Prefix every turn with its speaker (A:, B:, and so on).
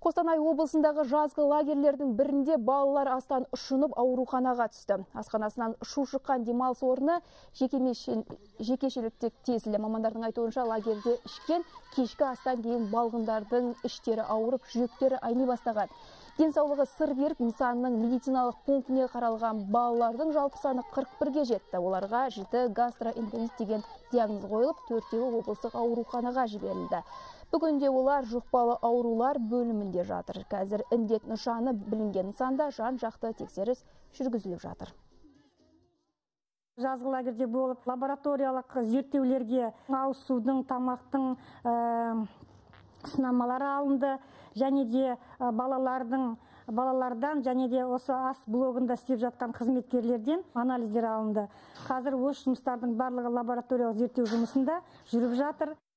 A: Қостанай облысындағы жазғы лагерлердің бірінде балалар астан ұшынып ауруханаға түсті. Асханасынан шу шыққан демалыс орны жекешелікте тесілі. Мамандардың айтуынша лагерде ішкен кешкі астан кейін балғындардың іштері ауырып, жүректері айни бастаған. Денсаулығы сыр беріп, нысанның медициналық пунктіне қаралған балалардың жалпы саны 41-ге жетті. Оларға жіті гастроэнтерит деген диагноз қойылып, 4-еуі облыстық ауруханаға жіберілді. Бүгінде олар жұқпалы аурулар бөлімінде жатыр. Қазір індет нышаны білінген нысанда жан-жақты тексеріс жүргізіліп жатыр.
B: Жазғы лагерде болып лабораториялық зерттеулерге ауыз судың, тамақтың сынамалары алынды. Және де балалардан және де осы ас блогында істеп жатқан қызметкерлерден анализдер алынды. Қазір осы жұмыстардың барлығы лабораториялық зерттеу жұмысында жүріп жатыр.